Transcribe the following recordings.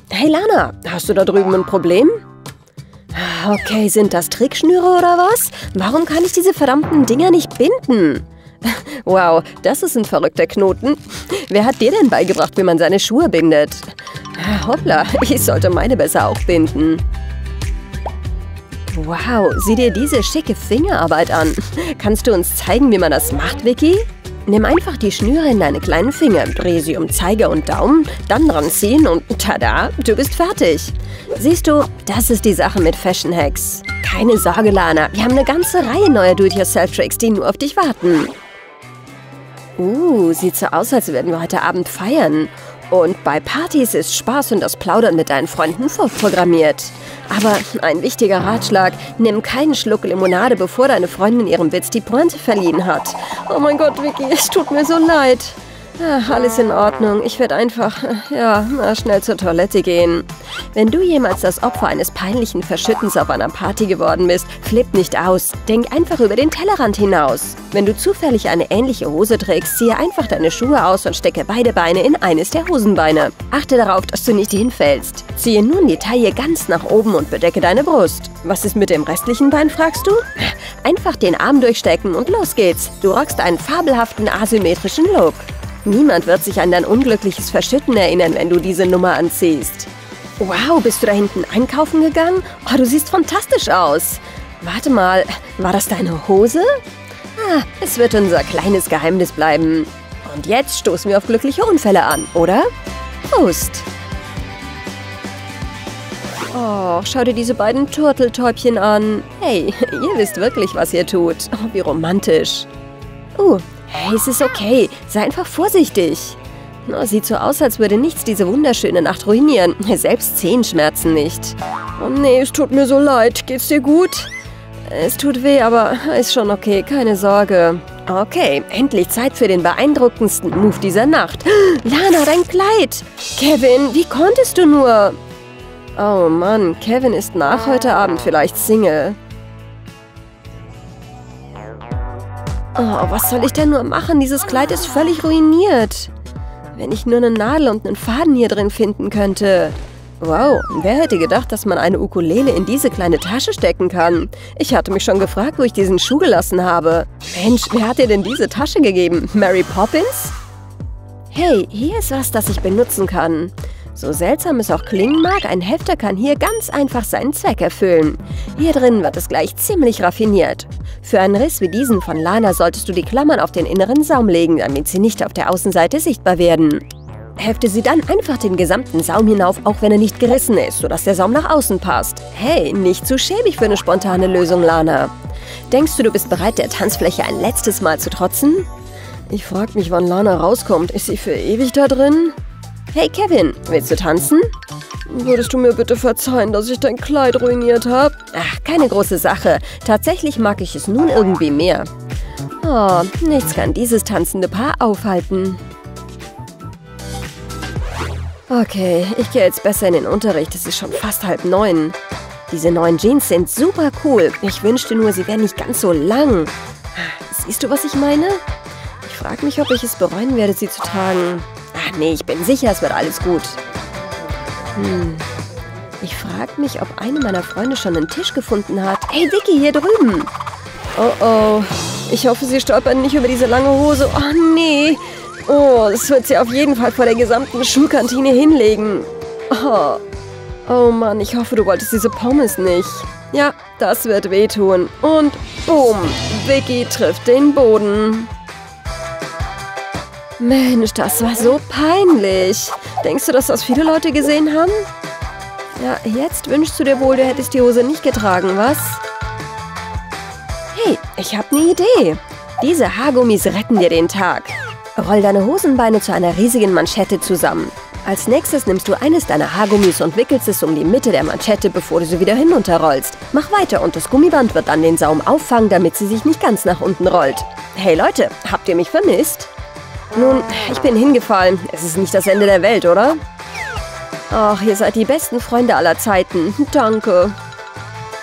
Hey Lana, hast du da drüben ein Problem? Okay, sind das Trickschnüre oder was? Warum kann ich diese verdammten Dinger nicht binden? Wow, das ist ein verrückter Knoten. Wer hat dir denn beigebracht, wie man seine Schuhe bindet? Hoppla, ich sollte meine besser auch binden. Wow, sieh dir diese schicke Fingerarbeit an. Kannst du uns zeigen, wie man das macht, Vicky? Nimm einfach die Schnüre in deine kleinen Finger, dreh sie um Zeiger und Daumen, dann dran ziehen und tada, du bist fertig. Siehst du, das ist die Sache mit Fashion Hacks. Keine Sorge, Lana, wir haben eine ganze Reihe neuer Do-it-yourself-Tricks, die nur auf dich warten. Sieht so aus, als würden wir heute Abend feiern. Und bei Partys ist Spaß und das Plaudern mit deinen Freunden vorprogrammiert. Aber ein wichtiger Ratschlag, nimm keinen Schluck Limonade, bevor deine Freundin ihrem Witz die Pointe verliehen hat. Oh mein Gott, Vicky, es tut mir so leid. Alles in Ordnung. Ich werde einfach, schnell zur Toilette gehen. Wenn du jemals das Opfer eines peinlichen Verschüttens auf einer Party geworden bist, flipp nicht aus. Denk einfach über den Tellerrand hinaus. Wenn du zufällig eine ähnliche Hose trägst, ziehe einfach deine Schuhe aus und stecke beide Beine in eines der Hosenbeine. Achte darauf, dass du nicht hinfällst. Ziehe nun die Taille ganz nach oben und bedecke deine Brust. Was ist mit dem restlichen Bein, fragst du? Einfach den Arm durchstecken und los geht's. Du rockst einen fabelhaften asymmetrischen Look. Niemand wird sich an dein unglückliches Verschütten erinnern, wenn du diese Nummer anziehst. Wow, bist du da hinten einkaufen gegangen? Oh, du siehst fantastisch aus. Warte mal, war das deine Hose? Es wird unser kleines Geheimnis bleiben. Und jetzt stoßen wir auf glückliche Unfälle an, oder? Prost! Oh, schau dir diese beiden Turteltäubchen an. Hey, ihr wisst wirklich, was ihr tut. Oh, wie romantisch. Hey, es ist okay. Sei einfach vorsichtig. Sieht so aus, als würde nichts diese wunderschöne Nacht ruinieren. Selbst Zehenschmerzen nicht. Oh nee, es tut mir so leid. Geht's dir gut? Es tut weh, aber ist schon okay. Keine Sorge. Okay, endlich Zeit für den beeindruckendsten Move dieser Nacht. Lana, dein Kleid! Kevin, wie konntest du nur? Oh Mann, Kevin ist nach heute Abend vielleicht Single. Oh, was soll ich denn nur machen? Dieses Kleid ist völlig ruiniert. Wenn ich nur eine Nadel und einen Faden hier drin finden könnte. Wow, wer hätte gedacht, dass man eine Ukulele in diese kleine Tasche stecken kann? Ich hatte mich schon gefragt, wo ich diesen Schuh gelassen habe. Mensch, wer hat dir denn diese Tasche gegeben? Mary Poppins? Hey, hier ist was, das ich benutzen kann. So seltsam es auch klingen mag, ein Hefter kann hier ganz einfach seinen Zweck erfüllen. Hier drin wird es gleich ziemlich raffiniert. Für einen Riss wie diesen von Lana solltest du die Klammern auf den inneren Saum legen, damit sie nicht auf der Außenseite sichtbar werden. Hefte sie dann einfach den gesamten Saum hinauf, auch wenn er nicht gerissen ist, sodass der Saum nach außen passt. Hey, nicht zu schäbig für eine spontane Lösung, Lana. Denkst du, du bist bereit, der Tanzfläche ein letztes Mal zu trotzen? Ich frage mich, wann Lana rauskommt. Ist sie für ewig da drin? Hey Kevin, willst du tanzen? Würdest du mir bitte verzeihen, dass ich dein Kleid ruiniert habe? Ach, keine große Sache. Tatsächlich mag ich es nun irgendwie mehr. Oh, nichts kann dieses tanzende Paar aufhalten. Okay, ich gehe jetzt besser in den Unterricht. Es ist schon fast 8:30. Diese neuen Jeans sind super cool. Ich wünschte nur, sie wären nicht ganz so lang. Siehst du, was ich meine? Ich frage mich, ob ich es bereuen werde, sie zu tragen. Ach nee, ich bin sicher, es wird alles gut. Ich frage mich, ob eine meiner Freunde schon einen Tisch gefunden hat. Hey, Vicky, hier drüben. Oh. Ich hoffe, sie stolpern nicht über diese lange Hose. Oh, nee. Oh, das wird sie auf jeden Fall vor der gesamten Schulkantine hinlegen. Oh Mann, ich hoffe, du wolltest diese Pommes nicht. Ja, das wird wehtun. Und boom, Vicky trifft den Boden. Mensch, das war so peinlich. Denkst du, dass das viele Leute gesehen haben? Ja, jetzt wünschst du dir wohl, du hättest die Hose nicht getragen, was? Hey, ich habe eine Idee. Diese Haargummis retten dir den Tag. Roll deine Hosenbeine zu einer riesigen Manschette zusammen. Als nächstes nimmst du eines deiner Haargummis und wickelst es um die Mitte der Manschette, bevor du sie wieder hinunterrollst. Mach weiter und das Gummiband wird dann den Saum auffangen, damit sie sich nicht ganz nach unten rollt. Hey Leute, habt ihr mich vermisst? Nun, ich bin hingefallen. Es ist nicht das Ende der Welt, oder? Ach, ihr seid die besten Freunde aller Zeiten. Danke.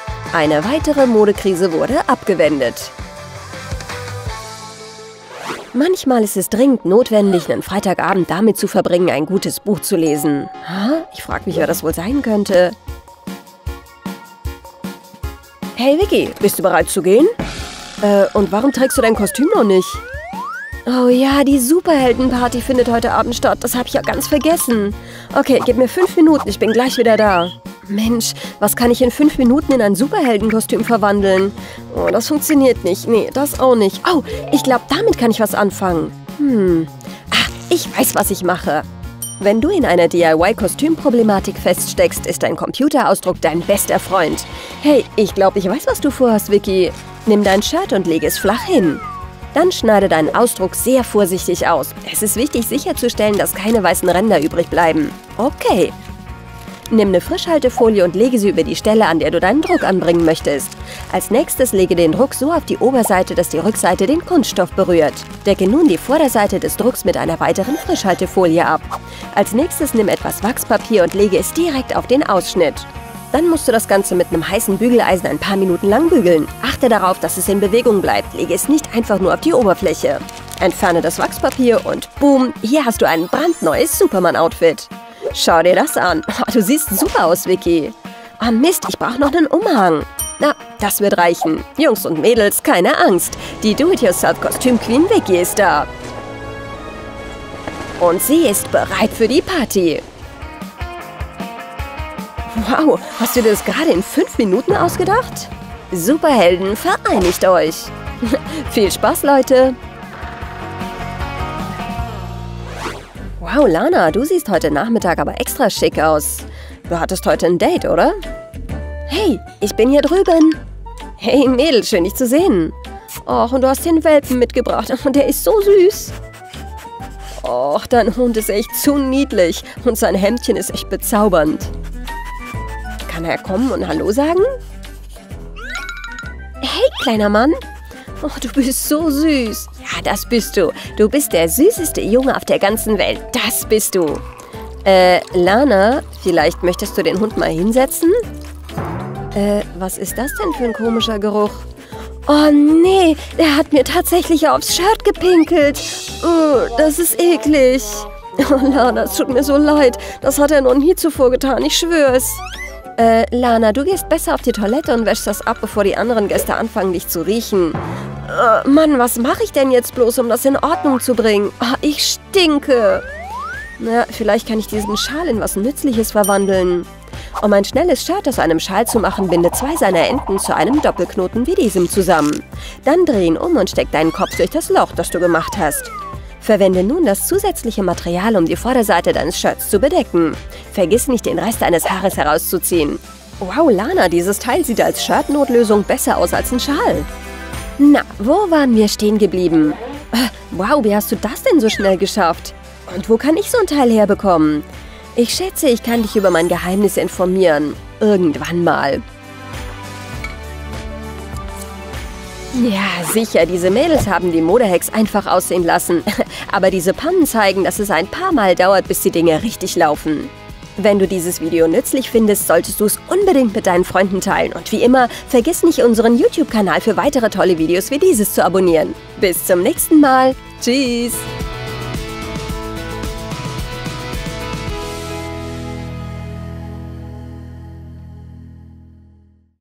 Eine weitere Modekrise wurde abgewendet. Manchmal ist es dringend notwendig, einen Freitagabend damit zu verbringen, ein gutes Buch zu lesen. Ich frage mich, wer das wohl sein könnte. Hey Vicky, bist du bereit zu gehen? Und warum trägst du dein Kostüm noch nicht? Oh ja, die Superheldenparty findet heute Abend statt. Das habe ich ja ganz vergessen. Okay, gib mir 5 Minuten, ich bin gleich wieder da. Mensch, was kann ich in 5 Minuten in ein Superheldenkostüm verwandeln? Oh, das funktioniert nicht. Nee, das auch nicht. Oh, ich glaube, damit kann ich was anfangen. Ich weiß, was ich mache. Wenn du in einer DIY-Kostümproblematik feststeckst, ist dein Computerausdruck dein bester Freund. Hey, ich glaube, ich weiß, was du vorhast, Vicky. Nimm dein Shirt und lege es flach hin. Dann schneide deinen Ausdruck sehr vorsichtig aus. Es ist wichtig, sicherzustellen, dass keine weißen Ränder übrig bleiben. Okay. Nimm eine Frischhaltefolie und lege sie über die Stelle, an der du deinen Druck anbringen möchtest. Als nächstes lege den Druck so auf die Oberseite, dass die Rückseite den Kunststoff berührt. Decke nun die Vorderseite des Drucks mit einer weiteren Frischhaltefolie ab. Als nächstes nimm etwas Wachspapier und lege es direkt auf den Ausschnitt. Dann musst du das Ganze mit einem heißen Bügeleisen ein paar Minuten lang bügeln. Achte darauf, dass es in Bewegung bleibt. Lege es nicht einfach nur auf die Oberfläche. Entferne das Wachspapier und boom, hier hast du ein brandneues Superman-Outfit. Schau dir das an. Du siehst super aus, Vicky. Oh Mist, ich brauche noch einen Umhang. Na, das wird reichen. Jungs und Mädels, keine Angst. Die Do-it-yourself-Kostüm-Queen Vicky ist da. Und sie ist bereit für die Party. Wow, hast du dir das gerade in 5 Minuten ausgedacht? Superhelden, vereinigt euch. Viel Spaß, Leute. Wow, Lana, du siehst heute Nachmittag aber extra schick aus. Du hattest heute ein Date, oder? Hey, ich bin hier drüben. Hey, Mädel, schön, dich zu sehen. Och, und du hast den Welpen mitgebracht und der ist so süß. Och, dein Hund ist echt zu niedlich und sein Hemdchen ist echt bezaubernd. Kann er kommen und Hallo sagen? Hey, kleiner Mann. Oh, du bist so süß. Ja, das bist du. Du bist der süßeste Junge auf der ganzen Welt. Das bist du. Lana, vielleicht möchtest du den Hund mal hinsetzen? Was ist das denn für ein komischer Geruch? Oh nee, der hat mir tatsächlich aufs Shirt gepinkelt. Das ist eklig. Oh, Lana, es tut mir so leid. Das hat er noch nie zuvor getan, ich schwör's. Lana, du gehst besser auf die Toilette und wäschst das ab, bevor die anderen Gäste anfangen, dich zu riechen. Mann, was mache ich denn jetzt bloß, um das in Ordnung zu bringen? Oh, ich stinke. Na, vielleicht kann ich diesen Schal in was Nützliches verwandeln. Um ein schnelles Shirt aus einem Schal zu machen, binde 2 seiner Enden zu einem Doppelknoten wie diesem zusammen. Dann dreh ihn um und steck deinen Kopf durch das Loch, das du gemacht hast. Verwende nun das zusätzliche Material, um die Vorderseite deines Shirts zu bedecken. Vergiss nicht, den Rest deines Haares herauszuziehen. Wow, Lana, dieses Teil sieht als Shirtnotlösung besser aus als ein Schal. Na, wo waren wir stehen geblieben? Wow, wie hast du das denn so schnell geschafft? Und wo kann ich so ein Teil herbekommen? Ich schätze, ich kann dich über mein Geheimnis informieren. Irgendwann mal. Ja, sicher, diese Mädels haben die Modehacks einfach aussehen lassen. Aber diese Pannen zeigen, dass es ein paar Mal dauert, bis die Dinge richtig laufen. Wenn du dieses Video nützlich findest, solltest du es unbedingt mit deinen Freunden teilen. Und wie immer, vergiss nicht, unseren YouTube-Kanal für weitere tolle Videos wie dieses zu abonnieren. Bis zum nächsten Mal. Tschüss!